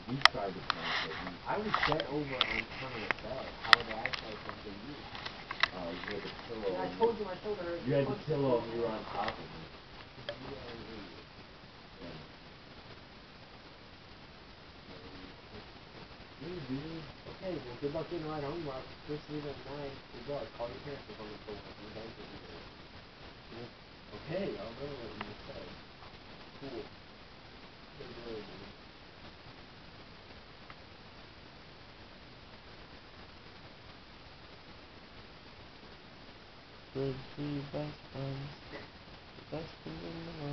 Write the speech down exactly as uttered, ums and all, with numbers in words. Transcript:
You tried to smash it. You, I was bent over on front of the bed. How would I try something you? uh, you had the pillow. And I and told you my shoulder hurt. You had the pillow and you were on top of me. You are an idiot. Yeah. You dude. Okay, well good luck getting a ride home. Well, first leave at nine. Good luck. Call your parents if I'm gonna go home. You guys will be there. Okay, I'll remember what you just said. Cool. Good word, dude. Could be best friends, best friends in the world.